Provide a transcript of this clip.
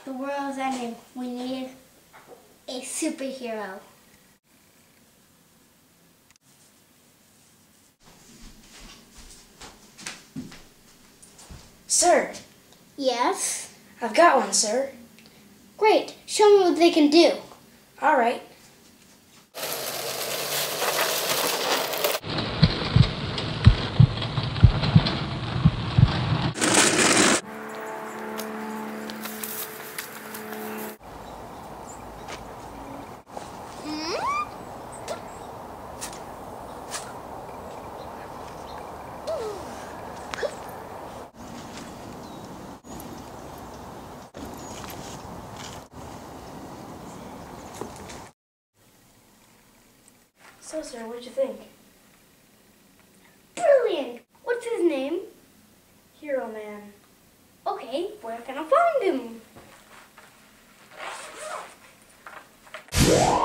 The world's ending. We need a superhero. Sir, Yes? I've got one, sir. Great. Show me what they can do. All right. So, sir, what'd you think? Brilliant. What's his name? Hero Man. Okay, where can I find him?